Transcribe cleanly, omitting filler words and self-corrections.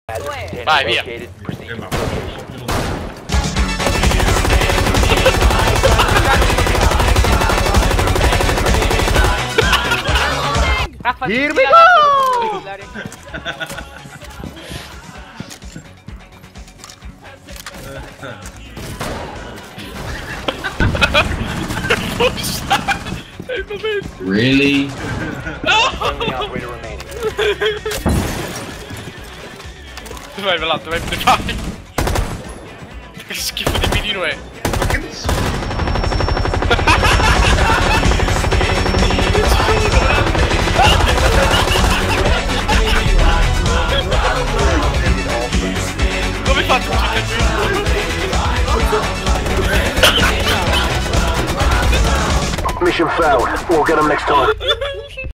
Vai, via. Here we go! Really? Vai, Velato, vai, vai. Che schifo di mirino è. Ma che ne so? Come faccio a Mission failed. We'll get them next time.